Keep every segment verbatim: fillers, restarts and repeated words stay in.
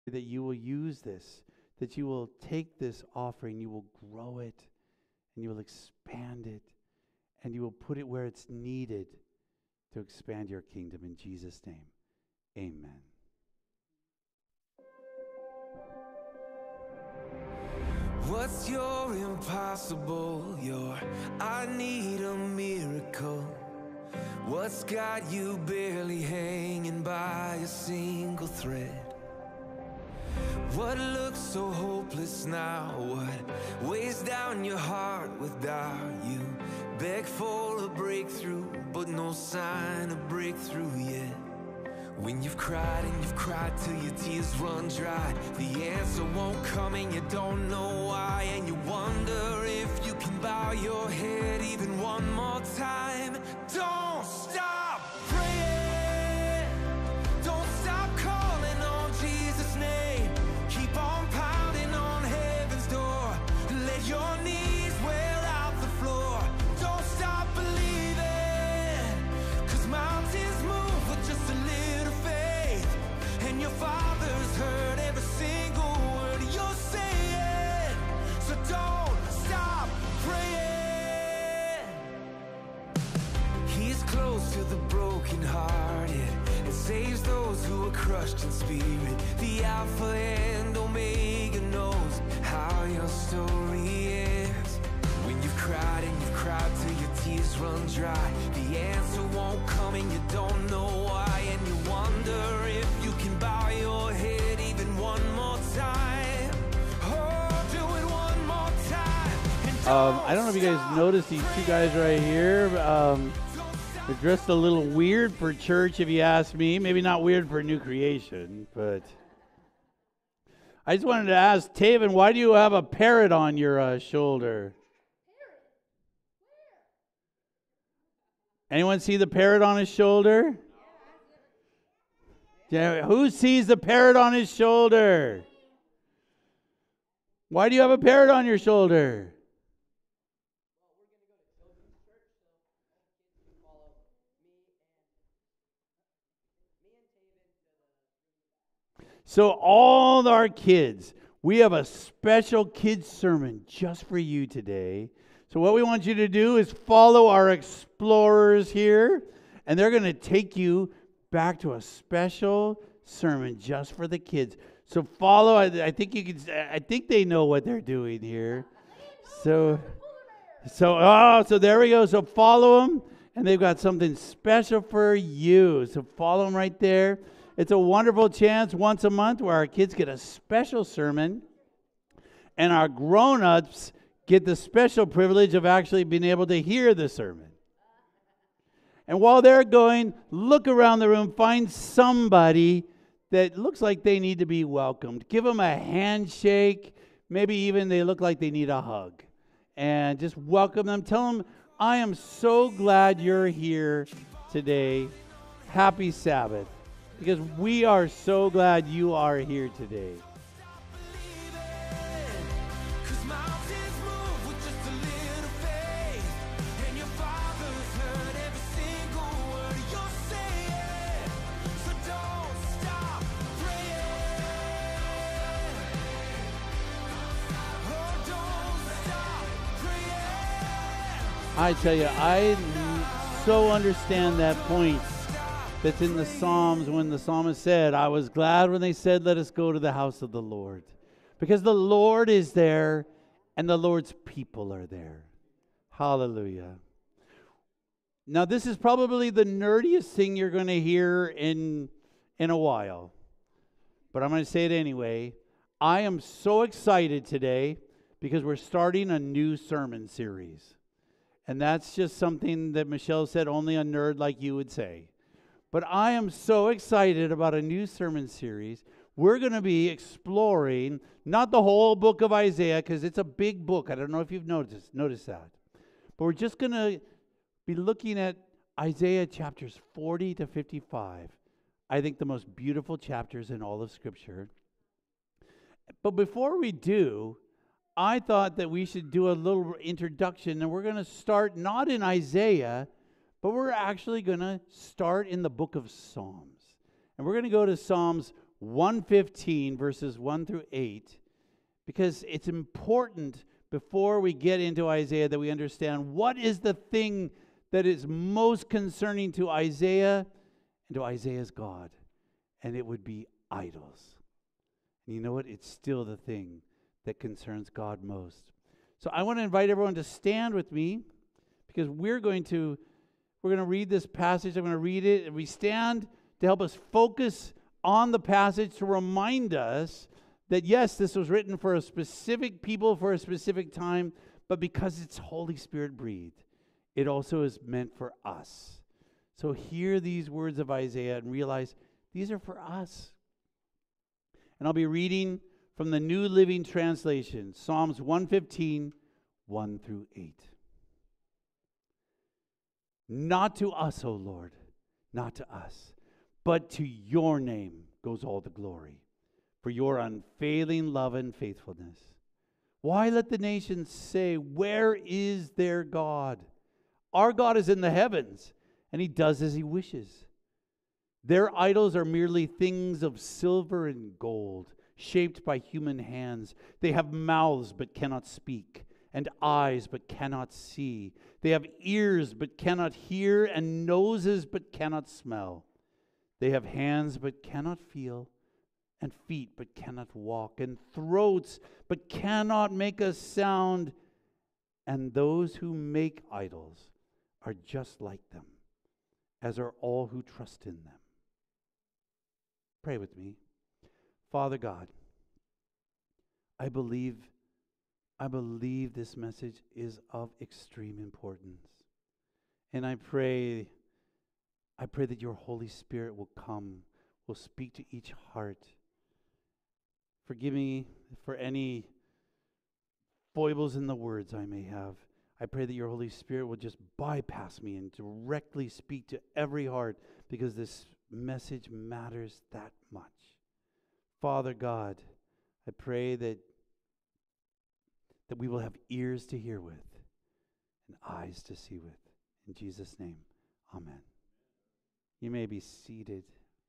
that you will use this, that you will take this offering, you will grow it, and you will expand it, and you will put it where it's needed to expand your kingdom. In Jesus' name, amen. What's your impossible? Your I need a miracle. What's got you barely hanging by a single thread? What looks so hopeless now? What weighs down your heart with doubt? You beg for a breakthrough, but no sign of breakthrough yet. When you've cried and you've cried till your tears run dry, the answer won't come and you don't know why, and you wonder if you can bow your head even one more time. Don't stop praying. Don't stop calling on Jesus' name. Keep on pounding on heaven's door. Let your knees wear out the floor. Don't stop believing, 'cause mountains move with just a little faith. And your Father's heard every single word you're saying. So don't stop praying. He's close to the brokenhearted and saves those who are crushed in spirit. The Alpha and Omega knows how your story ends. When you've cried and you've cried till your tears run dry, the answer won't come and you don't know why, and you wonder if you can bow your head even one more time. Oh, do it one more time. And Um, I don't know if you guys noticed these two guys right here. Um, they're dressed a little weird for church, if you ask me. Maybe not weird for New Creation, but I just wanted to ask Taven, why do you have a parrot on your uh, shoulder? Anyone see the parrot on his shoulder? Yeah, who sees the parrot on his shoulder? Why do you have a parrot on your shoulder? So all our kids, we have a special kids sermon just for you today. So what we want you to do is follow our explorers here, and they're going to take you back to a special sermon just for the kids. So follow. I, I think you can. I think they know what they're doing here. So, so oh, so there we go. So follow them, and they've got something special for you. So follow them right there. It's a wonderful chance once a month where our kids get a special sermon, and our grown-ups get the special privilege of actually being able to hear the sermon. And while they're going, look around the room, find somebody that looks like they need to be welcomed. Give them a handshake. Maybe even they look like they need a hug. And just welcome them. Tell them, I am so glad you're here today. Happy Sabbath. Because we are so glad you are here today. I tell you, I so understand that point that's in the Psalms when the psalmist said, I was glad when they said, let us go to the house of the Lord. Because the Lord is there and the Lord's people are there. Hallelujah. Now, this is probably the nerdiest thing you're going to hear in, in a while. But I'm going to say it anyway. I am so excited today because we're starting a new sermon series. And that's just something that Michelle said only a nerd like you would say. But I am so excited about a new sermon series. We're going to be exploring, not the whole book of Isaiah, because it's a big book. I don't know if you've noticed, noticed that. But we're just going to be looking at Isaiah chapters forty to fifty-five. I think the most beautiful chapters in all of Scripture. But before we do, I thought that we should do a little introduction, and we're going to start not in Isaiah, but we're actually going to start in the book of Psalms. And we're going to go to Psalms one fifteen, verses one through eight, because it's important before we get into Isaiah that we understand what is the thing that is most concerning to Isaiah and to Isaiah's God. And it would be idols. And you know what? It's still the thing that concerns God most. So I want to invite everyone to stand with me, because we're going to we're going to read this passage. I'm going to read it, and we stand to help us focus on the passage, to remind us that yes, this was written for a specific people for a specific time, but because it's Holy Spirit breathed, it also is meant for us. So hear these words of Isaiah and realize these are for us. And I'll be reading from the New Living Translation, Psalms one fifteen, one through eight. Not to us, O Lord, not to us, but to your name goes all the glory, for your unfailing love and faithfulness. Why let the nations say, where is their God? Our God is in the heavens, and he does as he wishes. Their idols are merely things of silver and gold, shaped by human hands. They have mouths but cannot speak, and eyes but cannot see. They have ears but cannot hear, and noses but cannot smell. They have hands but cannot feel, and feet but cannot walk, and throats but cannot make a sound. And those who make idols are just like them, as are all who trust in them. Pray with me. Father God, I believe, I believe this message is of extreme importance. And I pray, I pray that your Holy Spirit will come, will speak to each heart. Forgive me for any foibles in the words I may have. I pray that your Holy Spirit will just bypass me and directly speak to every heart, because this message matters that much. Father God, I pray that that we will have ears to hear with and eyes to see with. In Jesus' name, amen. You may be seated.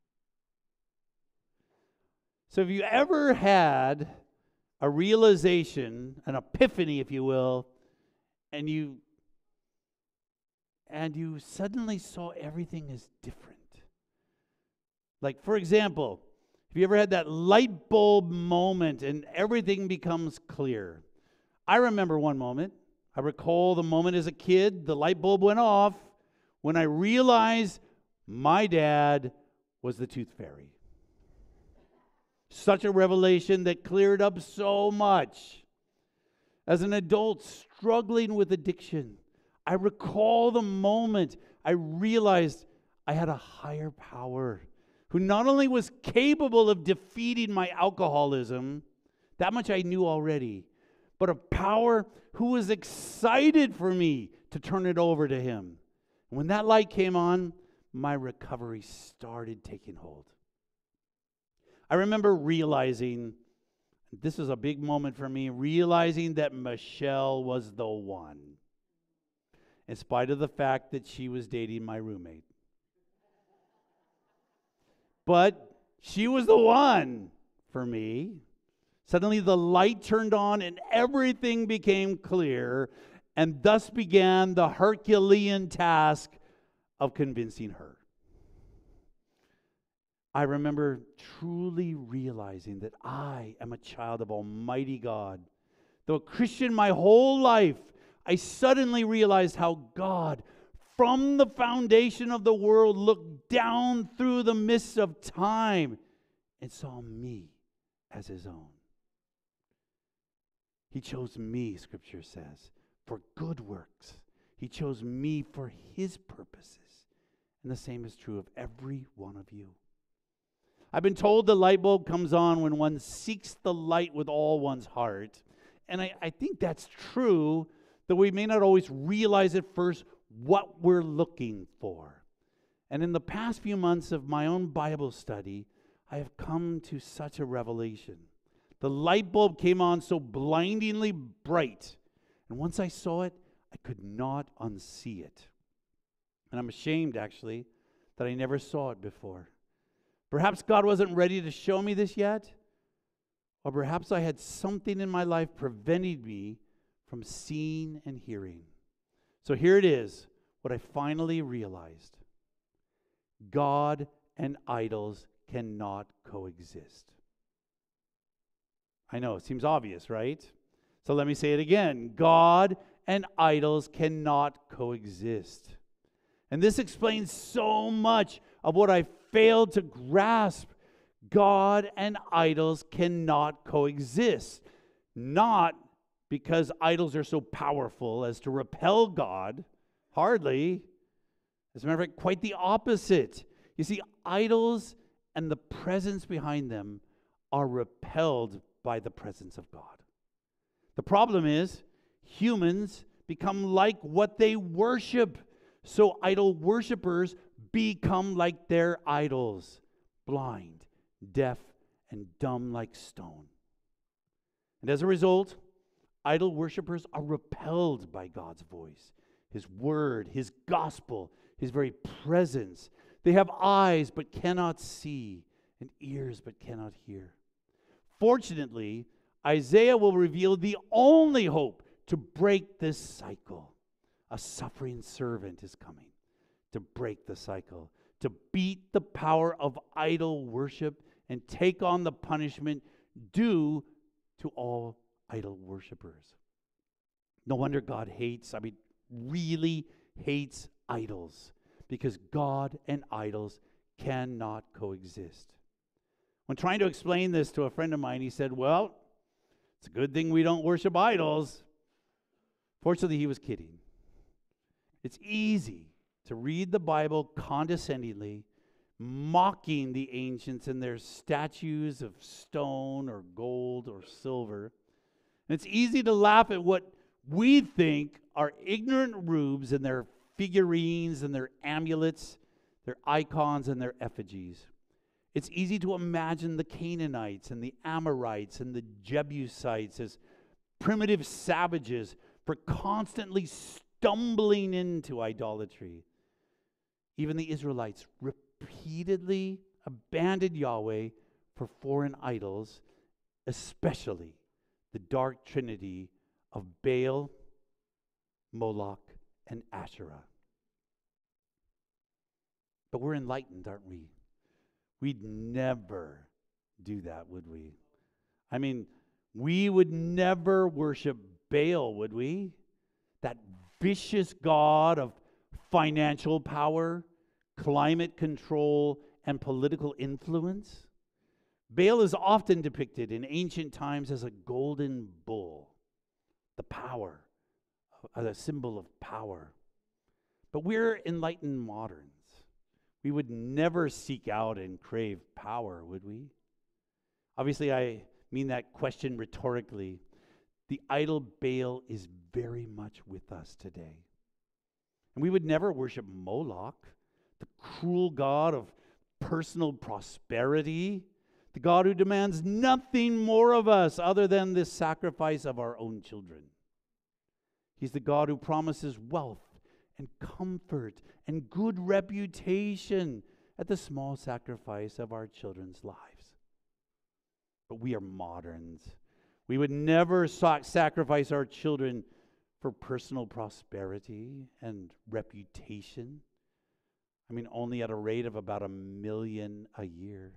So have you ever had a realization, an epiphany, if you will, and you and you suddenly saw everything is different? Like, for example, have you ever had that light bulb moment and everything becomes clear? I remember one moment. I recall the moment as a kid, the light bulb went off when I realized my dad was the tooth fairy. Such a revelation that cleared up so much. As an adult struggling with addiction, I recall the moment I realized I had a higher power who not only was capable of defeating my alcoholism, that much I knew already, but a power who was excited for me to turn it over to him. And when that light came on, my recovery started taking hold. I remember realizing, this was a big moment for me, realizing that Michelle was the one, in spite of the fact that she was dating my roommate. But she was the one for me. Suddenly the light turned on and everything became clear, and thus began the Herculean task of convincing her. I remember truly realizing that I am a child of Almighty God. Though a Christian my whole life, I suddenly realized how God, from the foundation of the world, looked down through the mists of time and saw me as his own. He chose me, Scripture says, for good works. He chose me for his purposes. And the same is true of every one of you. I've been told the light bulb comes on when one seeks the light with all one's heart. And I, I think that's true, though we may not always realize at first what we're looking for. And in the past few months of my own Bible study, I have come to such a revelation. The light bulb came on so blindingly bright, and once I saw it, I could not unsee it. And I'm ashamed, actually, that I never saw it before. Perhaps God wasn't ready to show me this yet. Or perhaps I had something in my life preventing me from seeing and hearing. So here it is, what I finally realized. God and idols cannot coexist. I know, it seems obvious, right? So let me say it again. God and idols cannot coexist. And this explains so much of what I failed to grasp. God and idols cannot coexist. Not because idols are so powerful as to repel God. Hardly. As a matter of fact, quite the opposite. You see, idols and the presence behind them are repelled by the presence of God. The problem is, humans become like what they worship. So idol worshipers become like their idols, blind, deaf, and dumb like stone. And as a result, idol worshipers are repelled by God's voice, His word, His gospel, His very presence. They have eyes but cannot see, and ears but cannot hear. Fortunately, Isaiah will reveal the only hope to break this cycle. A suffering servant is coming to break the cycle, to beat the power of idol worship and take on the punishment due to all idol worshipers. No wonder God hates, I mean, really hates idols, because God and idols cannot coexist. When trying to explain this to a friend of mine, he said, well, it's a good thing we don't worship idols. Fortunately, he was kidding. It's easy to read the Bible condescendingly, mocking the ancients and their statues of stone or gold or silver. And it's easy to laugh at what we think are ignorant rubes and their figurines and their amulets, their icons and their effigies. It's easy to imagine the Canaanites and the Amorites and the Jebusites as primitive savages for constantly stumbling into idolatry. Even the Israelites repeatedly abandoned Yahweh for foreign idols, especially the dark trinity of Baal, Moloch, and Asherah. But we're enlightened, aren't we? We'd never do that, would we? I mean, we would never worship Baal, would we? That vicious god of financial power, climate control, and political influence. Baal is often depicted in ancient times as a golden bull, the power, a symbol of power. But we're enlightened moderns. We would never seek out and crave power, would we? Obviously, I mean that question rhetorically. The idol Baal is very much with us today. And we would never worship Moloch, the cruel god of personal prosperity, the God who demands nothing more of us other than the sacrifice of our own children. He's the God who promises wealth and comfort and good reputation at the small sacrifice of our children's lives. But we are moderns. We would never sac- sacrifice our children for personal prosperity and reputation. I mean, only at a rate of about a million a year.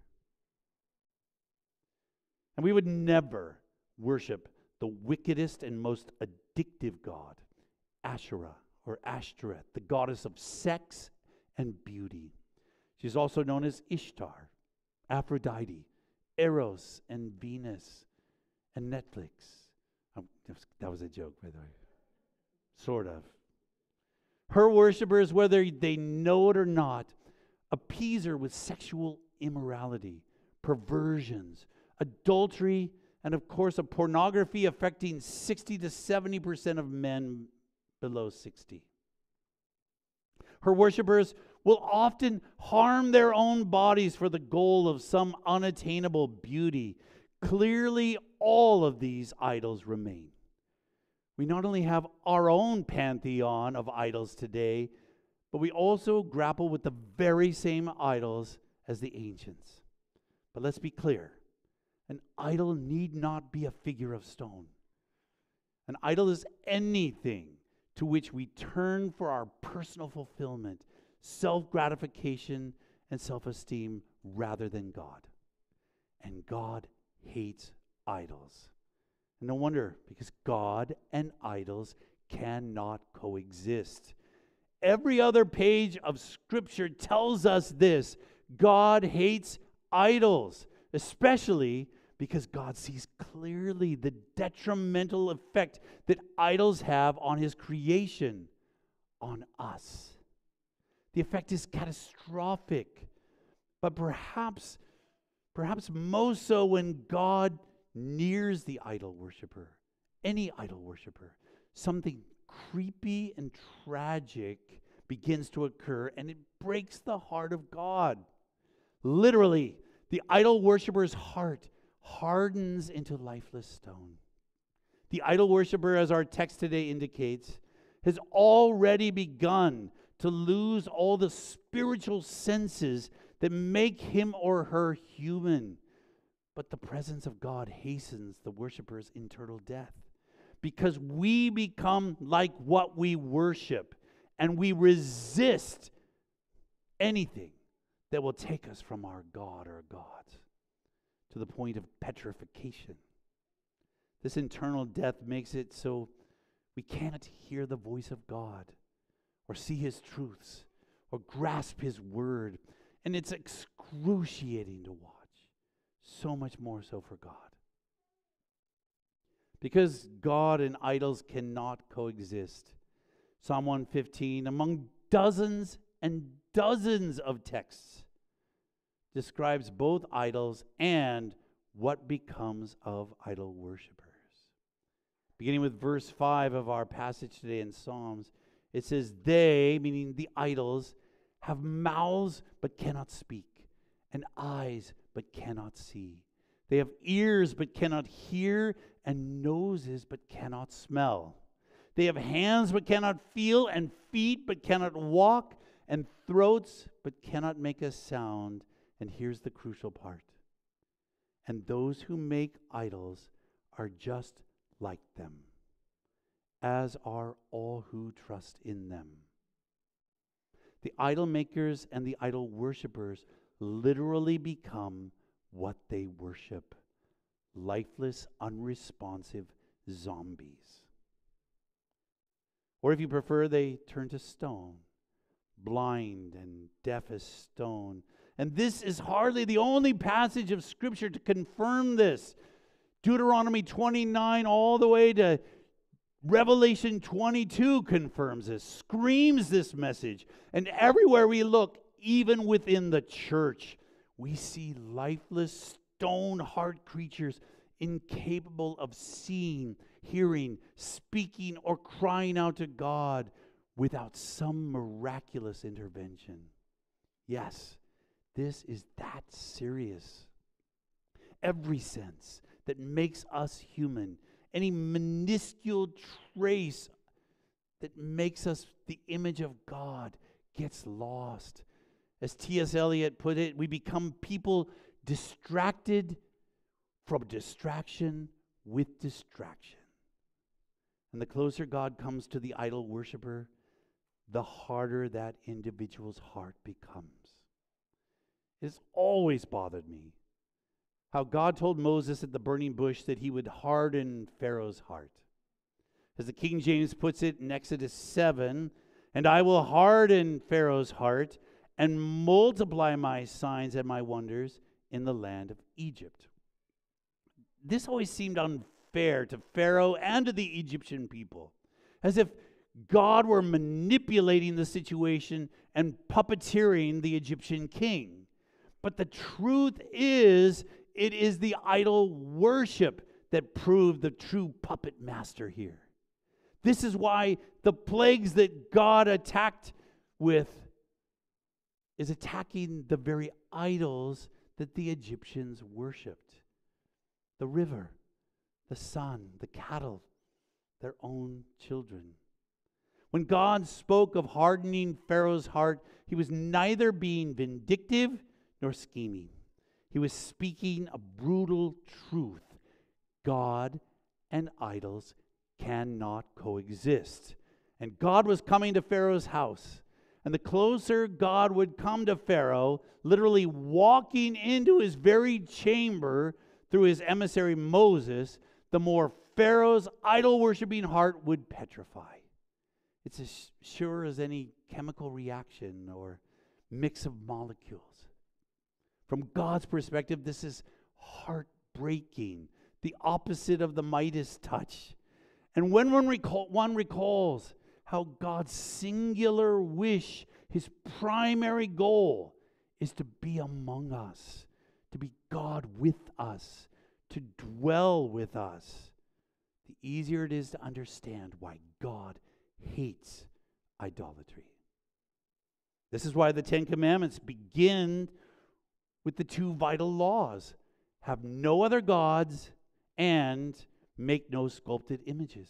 And we would never worship the wickedest and most addictive god, Asherah, or Ashtoreth, the goddess of sex and beauty. She's also known as Ishtar, Aphrodite, Eros, and Venus, and Netflix. Um, that was a joke, by the way. Sort of. Her worshipers, whether they know it or not, appease her with sexual immorality, perversions, adultery, and of course a pornography affecting sixty to seventy percent of men below sixty. Her worshipers will often harm their own bodies for the goal of some unattainable beauty. Clearly, all of these idols remain. We not only have our own pantheon of idols today, but we also grapple with the very same idols as the ancients. But let's be clear. An idol need not be a figure of stone. An idol is anything to which we turn for our personal fulfillment, self-gratification, and self-esteem rather than God. And God hates idols. And no wonder, because God and idols cannot coexist. Every other page of Scripture tells us this. God hates idols, especially because God sees clearly the detrimental effect that idols have on His creation, on us. The effect is catastrophic, but perhaps, perhaps most so when God nears the idol worshiper, any idol worshiper. Something creepy and tragic begins to occur, and it breaks the heart of God. Literally, the idol worshiper's heart hardens into lifeless stone. The idol worshiper, as our text today indicates, has already begun to lose all the spiritual senses that make him or her human. But the presence of God hastens the worshiper's eternal death, because we become like what we worship, and we resist anything that will take us from our God or gods to the point of petrification. This internal death makes it so we cannot hear the voice of God or see His truths or grasp His word. And it's excruciating to watch. So much more so for God. Because God and idols cannot coexist. Psalm one fifteen, among dozens and dozens of texts, describes both idols and what becomes of idol worshipers. Beginning with verse five of our passage today in Psalms, it says, they, meaning the idols, have mouths but cannot speak, and eyes but cannot see. They have ears but cannot hear, and noses but cannot smell. They have hands but cannot feel, and feet but cannot walk, and throats but cannot make a sound. And here's the crucial part. And those who make idols are just like them, as are all who trust in them. The idol makers and the idol worshippers literally become what they worship. Lifeless, unresponsive zombies. Or if you prefer, they turn to stone, blind and deaf as stone. And this is hardly the only passage of Scripture to confirm this. Deuteronomy twenty-nine all the way to Revelation twenty-two confirms this, screams this message. And everywhere we look, even within the church, we see lifeless, stone-hard creatures incapable of seeing, hearing, speaking, or crying out to God without some miraculous intervention. Yes, this is that serious. Every sense that makes us human, any minuscule trace that makes us the image of God, gets lost. As T S Eliot put it, we become people distracted from distraction with distraction. And the closer God comes to the idol worshiper, the harder that individual's heart becomes. It's always bothered me how God told Moses at the burning bush that He would harden Pharaoh's heart. As the King James puts it in Exodus seven, and I will harden Pharaoh's heart and multiply my signs and my wonders in the land of Egypt. This always seemed unfair to Pharaoh and to the Egyptian people, as if God were manipulating the situation and puppeteering the Egyptian king. But the truth is, it is the idol worship that proved the true puppet master here. This is why the plagues that God attacked with is attacking the very idols that the Egyptians worshipped. The river, the sun, the cattle, their own children. When God spoke of hardening Pharaoh's heart, He was neither being vindictive nor scheming. He was speaking a brutal truth. God and idols cannot coexist. And God was coming to Pharaoh's house. And the closer God would come to Pharaoh, literally walking into his very chamber through his emissary Moses, the more Pharaoh's idol-worshiping heart would petrify. It's as sure as any chemical reaction or mix of molecules. From God's perspective, this is heartbreaking, the opposite of the Midas touch. And when one, recall, one recalls how God's singular wish, his primary goal, is to be among us, to be God with us, to dwell with us, the easier it is to understand why God hates idolatry. This is why the Ten Commandments begin with the two vital laws: have no other gods and make no sculpted images.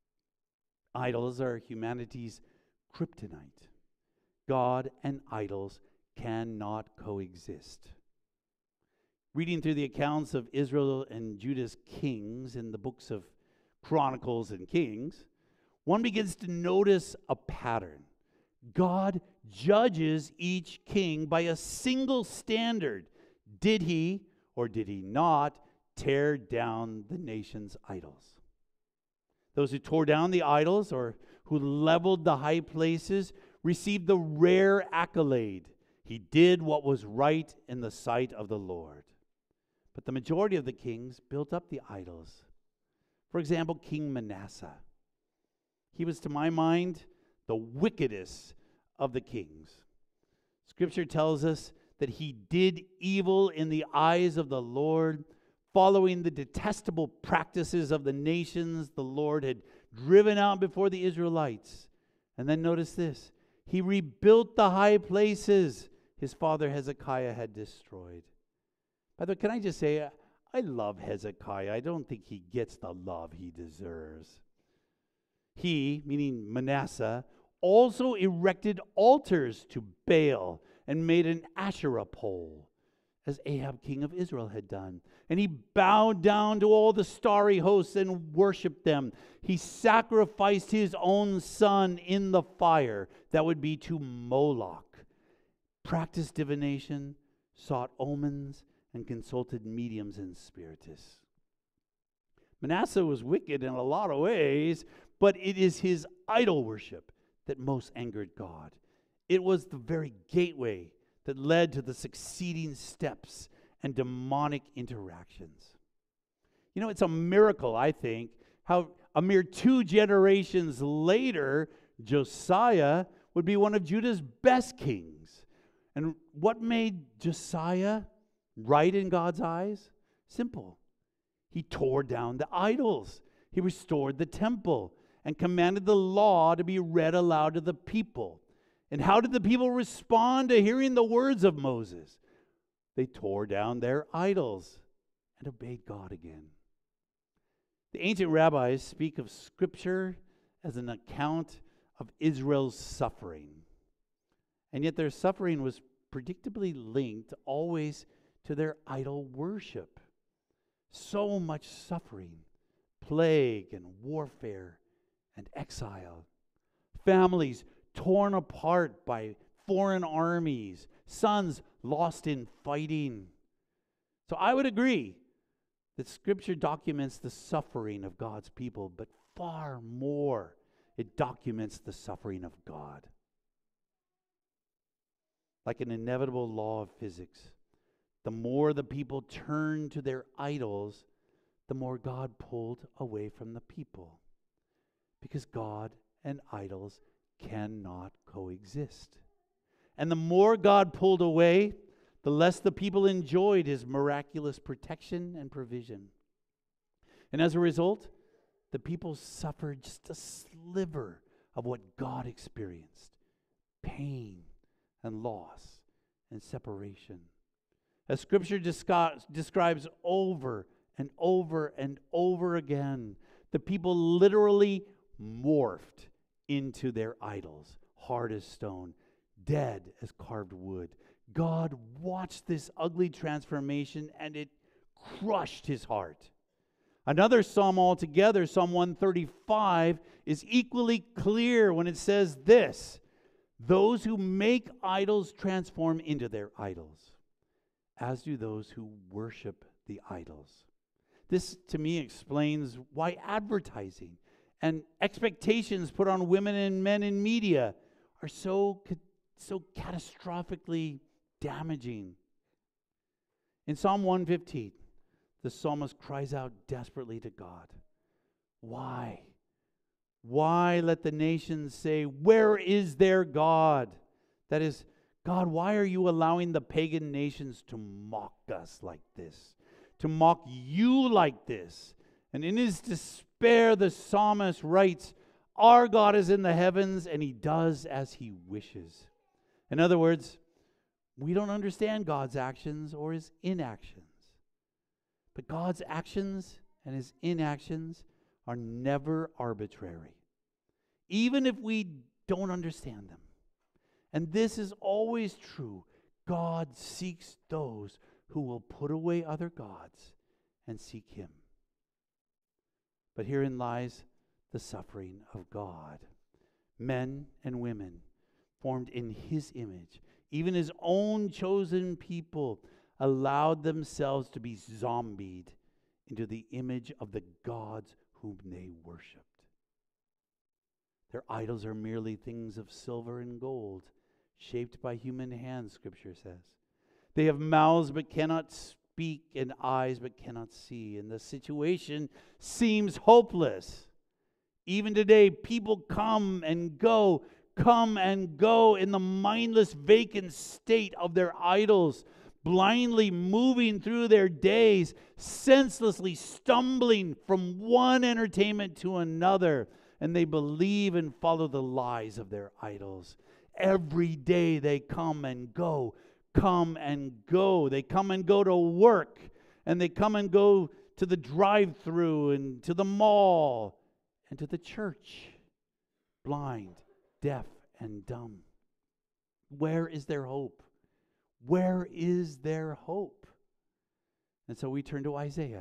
Idols are humanity's kryptonite. God and idols cannot coexist. Reading through the accounts of Israel and Judah's kings in the books of Chronicles and Kings, one begins to notice a pattern. God judges each king by a single standard. Did he or did he not tear down the nation's idols? Those who tore down the idols or who leveled the high places received the rare accolade: he did what was right in the sight of the Lord. But the majority of the kings built up the idols. For example, King Manasseh. He was, to my mind, the wickedest of the kings. Scripture tells us that he did evil in the eyes of the Lord, following the detestable practices of the nations the Lord had driven out before the Israelites. And then notice this: he rebuilt the high places his father Hezekiah had destroyed. By the way, can I just say, I love Hezekiah. I don't think he gets the love he deserves. He, meaning Manasseh, also erected altars to Baal and made an Asherah pole, as Ahab, king of Israel, had done. And he bowed down to all the starry hosts and worshipped them. He sacrificed his own son in the fire, that would be to Moloch, practiced divination, sought omens, and consulted mediums and spiritists. Manasseh was wicked in a lot of ways, but it is his idol worship that most angered God. It was the very gateway that led to the succeeding steps and demonic interactions. You know, it's a miracle, I think, how a mere two generations later, Josiah would be one of Judah's best kings. And what made Josiah right in God's eyes? Simple. He tore down the idols. He restored the temple and commanded the law to be read aloud to the people. And how did the people respond to hearing the words of Moses? They tore down their idols and obeyed God again. The ancient rabbis speak of Scripture as an account of Israel's suffering. And yet their suffering was predictably linked always to their idol worship. So much suffering, plague and warfare and exile. Families torn apart by foreign armies, sons lost in fighting. So I would agree that Scripture documents the suffering of God's people, but far more, it documents the suffering of God. Like an inevitable law of physics, the more the people turned to their idols, the more God pulled away from the people. Because God and idols cannot coexist. And the more God pulled away, the less the people enjoyed his miraculous protection and provision. And as a result, the people suffered just a sliver of what God experienced: pain and loss and separation. As Scripture descri- describes over and over and over again, the people literally morphed into their idols, hard as stone, dead as carved wood, God watched this ugly transformation and it crushed his heart. Another psalm altogether, Psalm one thirty-five, is equally clear when it says this: those who make idols transform into their idols, as do those who worship the idols. This, to me, explains why advertising and expectations put on women and men in media are so, so catastrophically damaging. In Psalm one fifteen, the psalmist cries out desperately to God. Why? Why let the nations say, where is their God? That is, God, why are you allowing the pagan nations to mock us like this? To mock you like this? And in his despair, the psalmist writes, our God is in the heavens and he does as he wishes. In other words, we don't understand God's actions or his inactions. But God's actions and his inactions are never arbitrary, even if we don't understand them. And this is always true. God seeks those who will put away other gods and seek him. But herein lies the suffering of God. Men and women formed in his image, even his own chosen people, allowed themselves to be zombied into the image of the gods whom they worshipped. Their idols are merely things of silver and gold, shaped by human hands, Scripture says. They have mouths but cannot speak, and eyes but cannot see. And the situation seems hopeless. Even today, people come and go, come and go in the mindless, vacant state of their idols, blindly moving through their days, senselessly stumbling from one entertainment to another, and they believe and follow the lies of their idols. Every day they come and go, come and go. They come and go to work, and they come and go to the drive-thru and to the mall and to the church, blind, deaf, and dumb. Where is their hope? Where is their hope? And so we turn to Isaiah,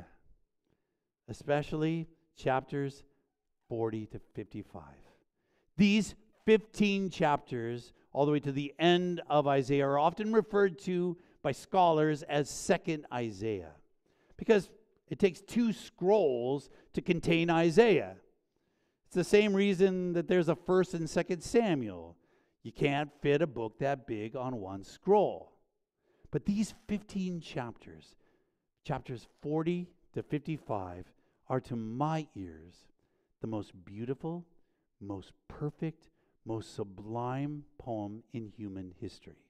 especially chapters forty to fifty-five. These fifteen chapters, all the way to the end of Isaiah, are often referred to by scholars as Second Isaiah, because it takes two scrolls to contain Isaiah. It's the same reason that there's a First and Second Samuel. You can't fit a book that big on one scroll. But these fifteen chapters, chapters forty to fifty-five, are to my ears the most beautiful, most perfect, most sublime poem in human history.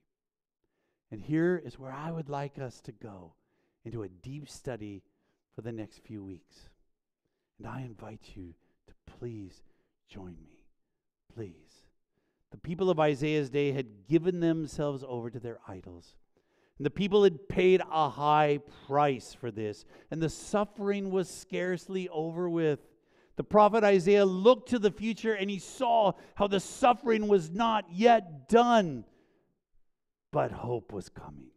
And here is where I would like us to go into a deep study for the next few weeks. And I invite you to please join me. Please. The people of Isaiah's day had given themselves over to their idols. And the people had paid a high price for this, and the suffering was scarcely over with. The prophet Isaiah looked to the future, and he saw how the suffering was not yet done, but hope was coming.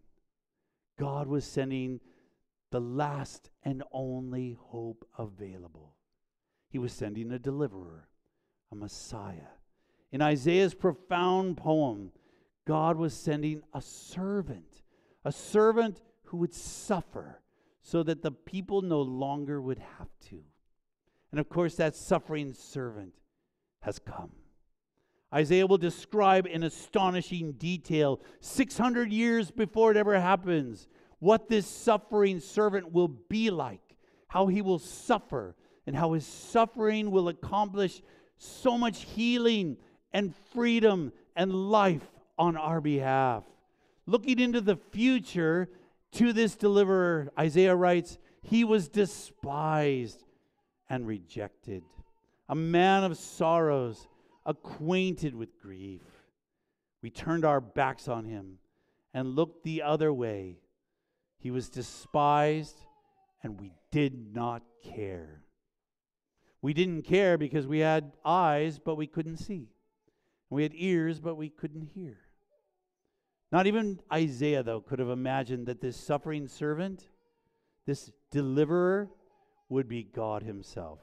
God was sending the last and only hope available. He was sending a deliverer, a Messiah. In Isaiah's profound poem, God was sending a servant. A servant who would suffer so that the people no longer would have to. And of course, that suffering servant has come. Isaiah will describe in astonishing detail, six hundred years before it ever happens, what this suffering servant will be like, how he will suffer, and how his suffering will accomplish so much healing and freedom and life on our behalf. Looking into the future to this deliverer, Isaiah writes, he was despised and rejected, a man of sorrows, acquainted with grief. We turned our backs on him and looked the other way. He was despised and we did not care. We didn't care because we had eyes, but we couldn't see. We had ears, but we couldn't hear. Not even Isaiah, though, could have imagined that this suffering servant, this deliverer, would be God himself.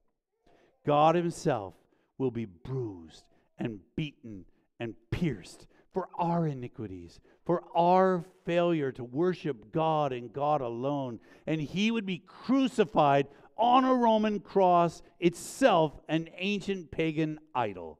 God himself will be bruised and beaten and pierced for our iniquities, for our failure to worship God and God alone. And he would be crucified on a Roman cross, itself an ancient pagan idol.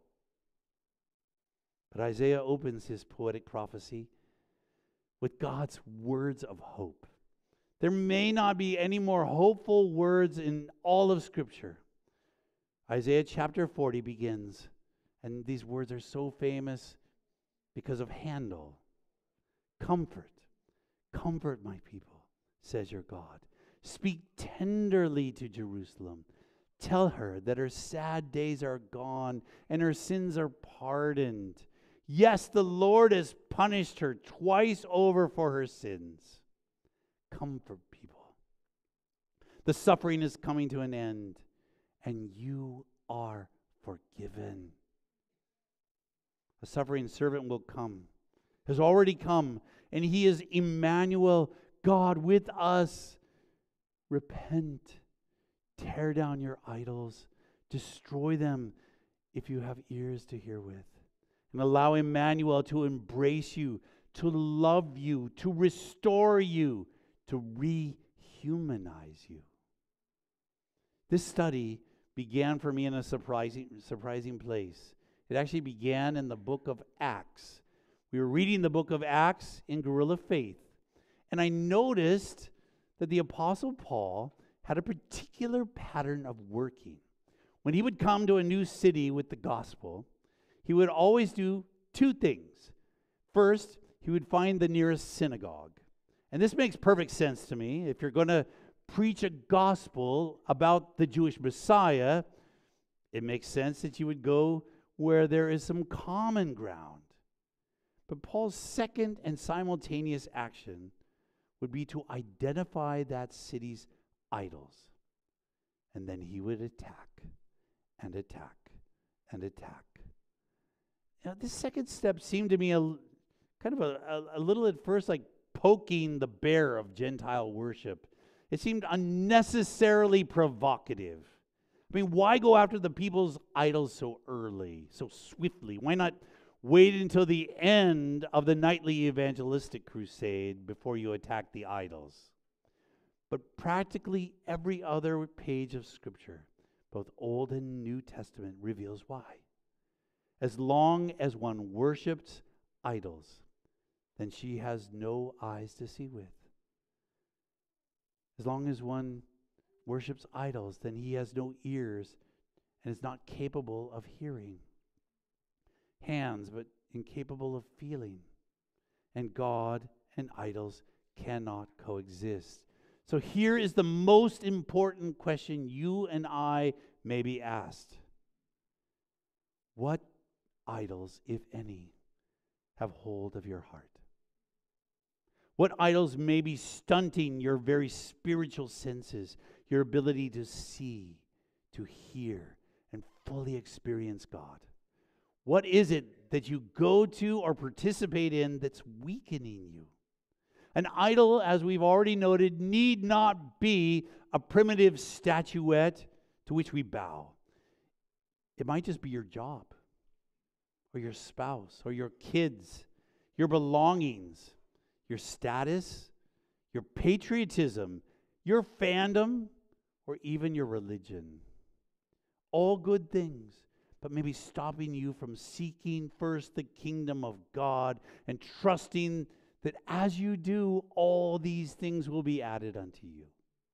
But Isaiah opens his poetic prophecy with God's words of hope. There may not be any more hopeful words in all of Scripture. Isaiah chapter forty begins, and these words are so famous because of Handel. Comfort, comfort my people, says your God. Speak tenderly to Jerusalem. Tell her that her sad days are gone and her sins are pardoned. Yes, the Lord has punished her twice over for her sins. Comfort, people. The suffering is coming to an end, and you are forgiven. The suffering servant will come, has already come, and he is Emmanuel, God with us. Repent, tear down your idols, destroy them if you have ears to hear with, and allow Emmanuel to embrace you, to love you, to restore you, to rehumanize you. This study began for me in a surprising, surprising place. It actually began in the book of Acts. We were reading the book of Acts in Guerrilla Faith, and I noticed that the Apostle Paul had a particular pattern of working. When he would come to a new city with the gospel, he would always do two things. First, he would find the nearest synagogue. And this makes perfect sense to me. If you're going to preach a gospel about the Jewish Messiah, it makes sense that you would go where there is some common ground. But Paul's second and simultaneous action would be to identify that city's idols. And then he would attack and attack and attack. Now, this second step seemed to me a kind of a, a, a little at first like poking the bear of Gentile worship. It seemed unnecessarily provocative. I mean, why go after the people's idols so early, so swiftly? Why not wait until the end of the nightly evangelistic crusade before you attack the idols? But practically every other page of Scripture, both Old and New Testament, reveals why. As long as one worships idols, then she has no eyes to see with. As long as one worships idols, then he has no ears and is not capable of hearing. Hands, but incapable of feeling. And God and idols cannot coexist. So here is the most important question you and I may be asked. What idols, if any, have hold of your heart? What idols may be stunting your very spiritual senses, your ability to see, to hear, and fully experience God? What is it that you go to or participate in that's weakening you? An idol, as we've already noted, need not be a primitive statuette to which we bow. It might just be your job, or your spouse, or your kids, your belongings, your status, your patriotism, your fandom, or even your religion. All good things, but maybe stopping you from seeking first the kingdom of God and trusting that as you do, all these things will be added unto you.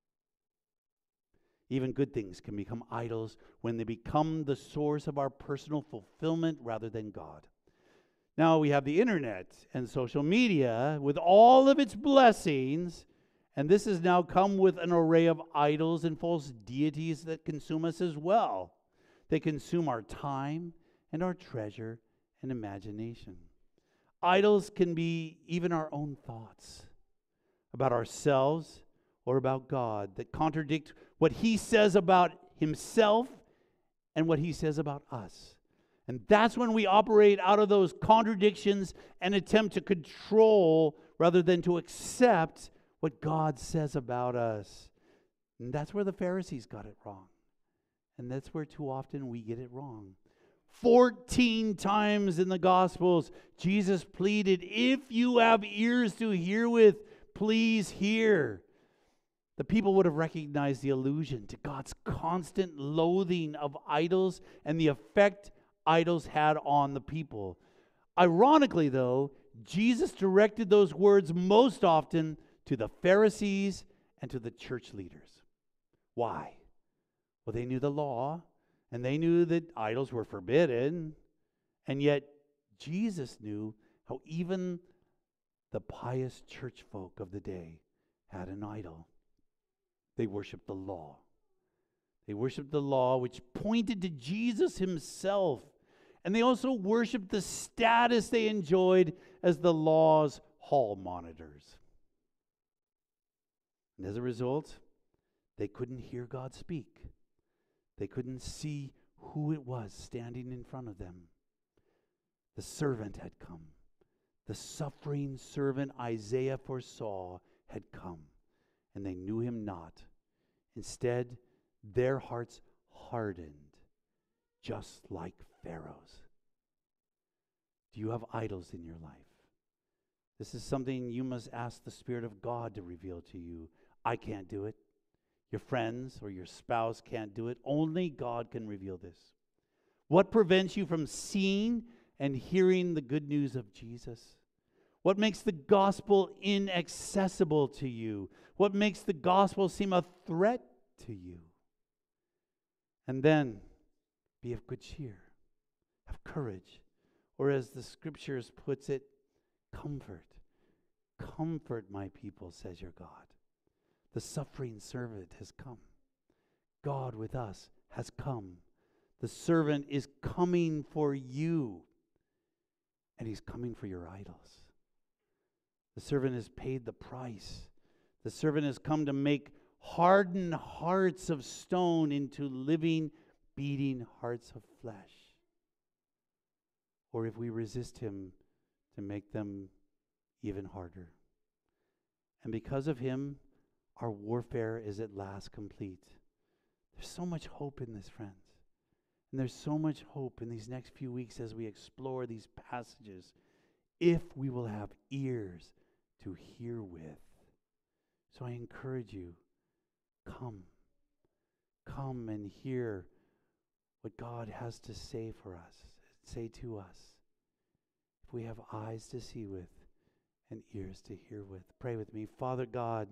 Even good things can become idols when they become the source of our personal fulfillment rather than God. Now we have the internet and social media with all of its blessings, and this has now come with an array of idols and false deities that consume us as well. They consume our time and our treasure and imagination. Idols can be even our own thoughts about ourselves or about God that contradict what He says about Himself and what He says about us. And that's when we operate out of those contradictions and attempt to control rather than to accept what God says about us. And that's where the Pharisees got it wrong. And that's where too often we get it wrong. Fourteen times in the Gospels, Jesus pleaded, if you have ears to hear with, please hear. The people would have recognized the allusion to God's constant loathing of idols and the effect idols had on the people. Ironically, though, Jesus directed those words most often to the Pharisees and to the church leaders. Why? Well, they knew the law, and they knew that idols were forbidden, and yet Jesus knew how even the pious church folk of the day had an idol. They worshiped the law. They worshiped the law, which pointed to Jesus himself. And they also worshiped the status they enjoyed as the law's hall monitors. And as a result, they couldn't hear God speak. They couldn't see who it was standing in front of them. The servant had come. The suffering servant Isaiah foresaw had come, and they knew him not. Instead, their hearts hardened, just like Pharaoh's. Do you have idols in your life? This is something you must ask the Spirit of God to reveal to you. I can't do it. Your friends or your spouse can't do it. Only God can reveal this. What prevents you from seeing and hearing the good news of Jesus? What makes the gospel inaccessible to you? What makes the gospel seem a threat to you? And then, be of good cheer. Have courage. Or as the scriptures puts it, comfort. Comfort my people, says your God. The suffering servant has come. God with us has come. The servant is coming for you. And he's coming for your idols. The servant has paid the price. The servant has come to make hardened hearts of stone into living, beating hearts of flesh. Or if we resist him, to make them even harder. And because of him, our warfare is at last complete. There's so much hope in this, friends. And there's so much hope in these next few weeks as we explore these passages, if we will have ears to hear with. So I encourage you, come. Come and hear what God has to say for us, say to us. If we have eyes to see with and ears to hear with. Pray with me. Father God,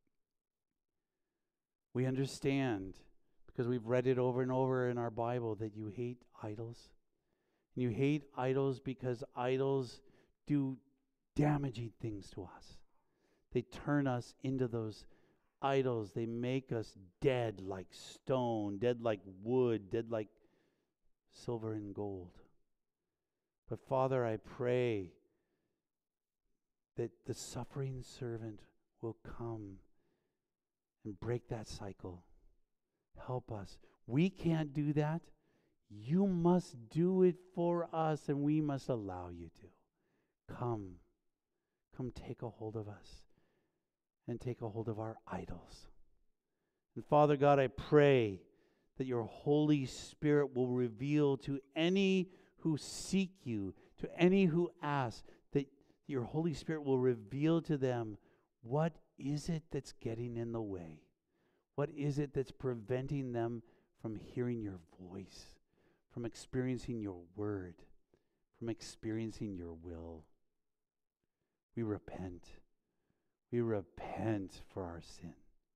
we understand, because we've read it over and over in our Bible, that you hate idols. And you hate idols because idols do damaging things to us. They turn us into those idols. They make us dead like stone, dead like wood, dead like silver and gold. But Father, I pray that the suffering servant will come and break that cycle. Help us. We can't do that. You must do it for us, and we must allow you to. Come. Come take a hold of us and take a hold of our idols. And Father God, I pray that your Holy Spirit will reveal to any who seek you, to any who ask, that your Holy Spirit will reveal to them, what is it that's getting in the way? What is it that's preventing them from hearing your voice, from experiencing your word, from experiencing your will? We repent. We repent for our sin.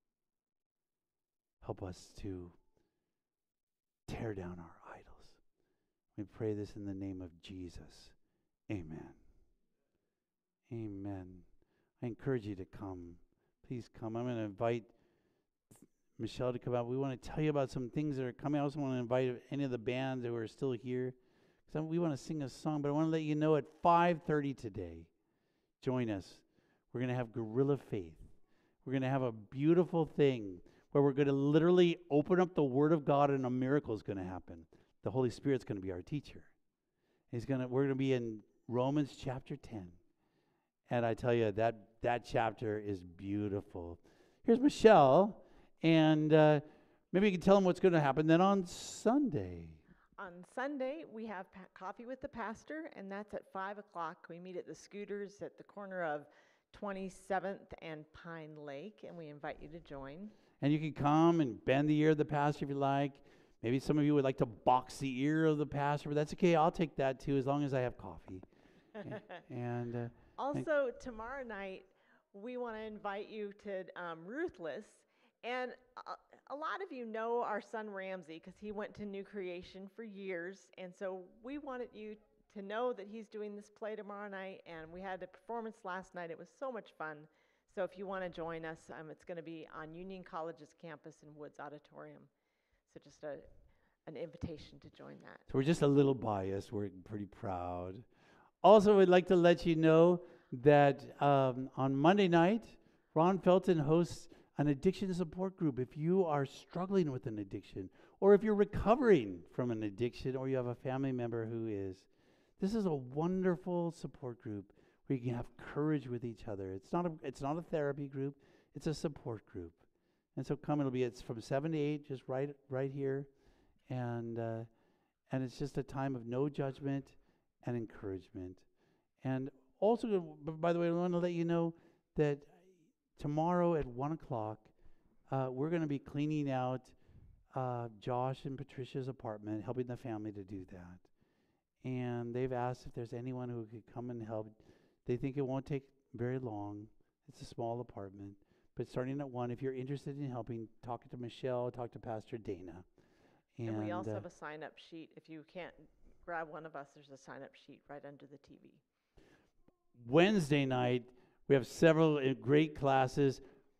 Help us to tear down our idols. We pray this in the name of Jesus. Amen. Amen. I encourage you to come. Please come. I'm going to invite Michelle to come out. We want to tell you about some things that are coming. I also want to invite any of the bands who are still here, because we want to sing a song, but I want to let you know at five thirty today, join us. We're going to have Guerrilla Faith. We're going to have a beautiful thing where we're going to literally open up the Word of God and a miracle is going to happen. The Holy Spirit's going to be our teacher. He's gonna. We're gonna be in Romans chapter ten, and I tell you that that chapter is beautiful. Here's Michelle, and uh, maybe you can tell them what's going to happen then on Sunday. On Sunday, we have pa- coffee with the pastor, and that's at five o'clock. We meet at the Scooters at the corner of twenty-seventh and Pine Lake, and we invite you to join. And you can come and bend the ear of the pastor if you like. Maybe some of you would like to box the ear of the pastor, but that's okay. I'll take that too, as long as I have coffee. and uh, Also, and tomorrow night, we want to invite you to um, Ruthless. And a, a lot of you know our son Ramsey because he went to New Creation for years. And so we wanted you to know that he's doing this play tomorrow night. And we had a performance last night. It was so much fun. So if you want to join us, um, it's going to be on Union College's campus in Woods Auditorium. So just a, an invitation to join that. So we're just a little biased. We're pretty proud. Also, we'd like to let you know that um, on Monday night, Ron Felton hosts an addiction support group. If you are struggling with an addiction, or if you're recovering from an addiction, or you have a family member who is, this is a wonderful support group where you can have courage with each other. It's not a, it's not a therapy group. It's a support group. And so come, it'll be, it's from seven to eight, just right right here. And uh, and it's just a time of no judgment and encouragement. And also, b- by the way, I want to let you know that tomorrow at one o'clock, uh, we're going to be cleaning out uh, Josh and Patricia's apartment, helping the family to do that. And they've asked if there's anyone who could come and help. They think it won't take very long. It's a small apartment. But starting at one, if you're interested in helping, talk to Michelle, talk to Pastor Dana. And, And, we also uh, have a sign-up sheet. If you can't grab one of us, there's a sign-up sheet right under the T V. Wednesday night, we have several uh, great classes.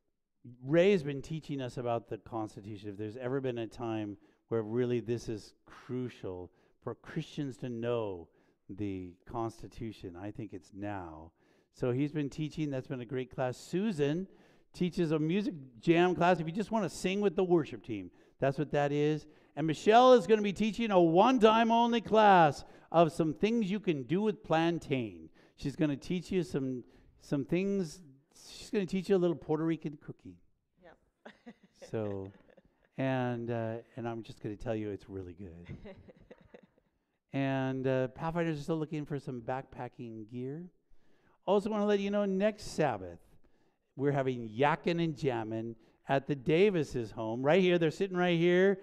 Ray's been teaching us about the Constitution. If there's ever been a time where really this is crucial for Christians to know the Constitution, I think it's now. So he's been teaching. That's been a great class. Susan teaches a music jam class. If you just want to sing with the worship team, that's what that is. And Michelle is going to be teaching a one-time only class of some things you can do with plantain. She's going to teach you some some things. She's going to teach you a little Puerto Rican cookie. Yep. So, and uh, and I'm just going to tell you it's really good. And uh, Pathfinders are still looking for some backpacking gear. Also want to let you know, next Sabbath, we're having Yakkin' and Jammin' at the Davis's home. Right here, they're sitting right here.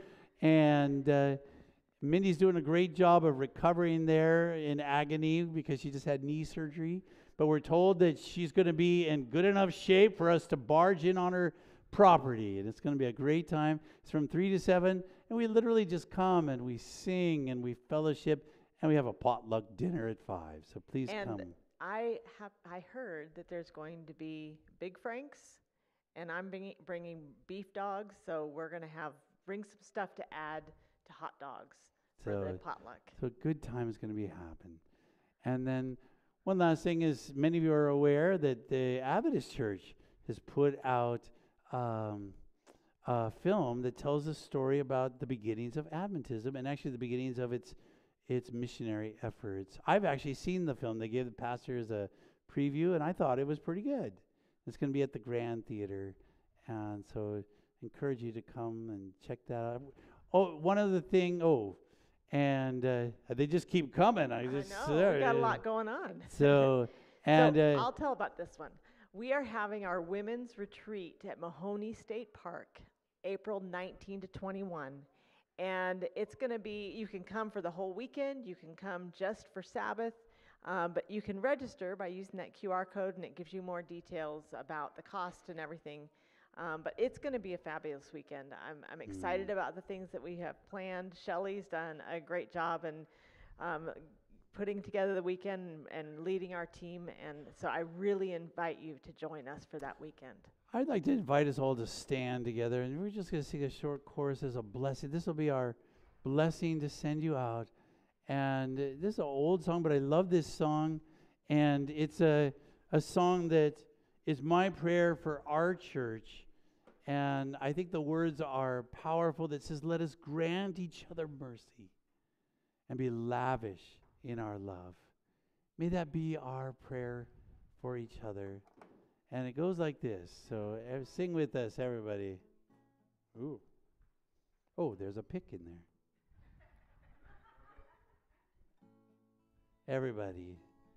And uh, Mindy's doing a great job of recovering there in agony because she just had knee surgery. But we're told that she's going to be in good enough shape for us to barge in on her property. And it's going to be a great time. It's from three to seven. And we literally just come and we sing and we fellowship. And we have a potluck dinner at five. So please And come. I have I heard that there's going to be Big Franks, and I'm bringing bringing beef dogs. So we're going to have bring some stuff to add to hot dogs for So the potluck. So a good time is going to be happen. And then one last thing is, many of you are aware that the Adventist Church has put out um, a film that tells a story about the beginnings of Adventism and actually the beginnings of its its missionary efforts. I've actually seen the film. They gave the pastors a preview, and I thought it was pretty good. It's going to be at the Grand Theater, and so I encourage you to come and check that out. Oh, one other thing. Oh, and uh, they just keep coming. I I just know, we got a lot going on. So and so uh, I'll tell about this one. We are having our women's retreat at Mahoney State Park, April nineteenth to twenty-first. And it's going to be, you can come for the whole weekend. You can come just for Sabbath. Um, but you can register by using that Q R code, and it gives you more details about the cost and everything. Um, but it's going to be a fabulous weekend. I'm, I'm excited Mm. about the things that we have planned. Shelley's done a great job in um, putting together the weekend and, and leading our team. And so I really invite you to join us for that weekend. I'd like to invite us all to stand together, and we're just going to sing a short chorus as a blessing. This will be our blessing to send you out. And uh, this is an old song, but I love this song. And it's a, a song that is my prayer for our church. And I think the words are powerful that says, let us grant each other mercy and be lavish in our love. May that be our prayer for each other. And it goes like this. So uh, sing with us, everybody. Ooh. Oh, there's a pick in there. Everybody.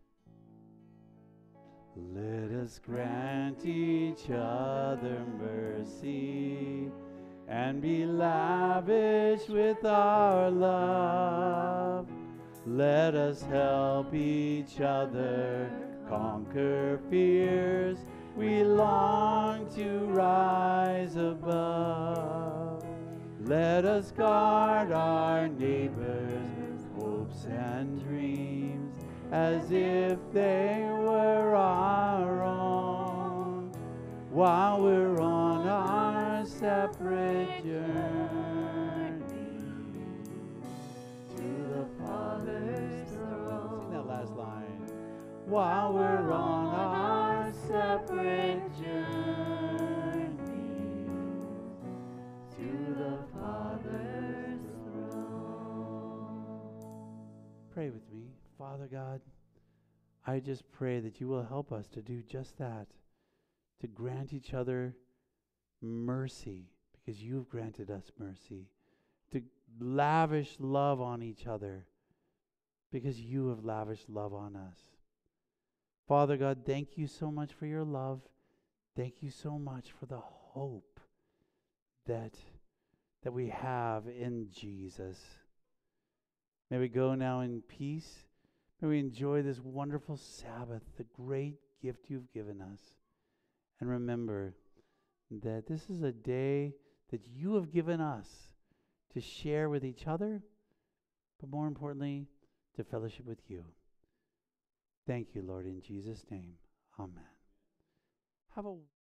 Let us grant each other mercy and be lavish with our love. Let us help each other conquer fears. We long to rise above. Let us guard our neighbors' hopes and dreams as if they were our own, while we're on our separate journey to the Father's throne. Sing that last line. While we're on our separate journey to the Father's throne. Pray with me. Father God, I just pray that you will help us to do just that, to grant each other mercy, because you've granted us mercy, to lavish love on each other, because you have lavished love on us. Father God, thank you so much for your love. Thank you so much for the hope that, that we have in Jesus. May we go now in peace. May we enjoy this wonderful Sabbath, the great gift you've given us. And remember that this is a day that you have given us to share with each other, but more importantly, to fellowship with you. Thank you, Lord, in Jesus' name. Amen. Have a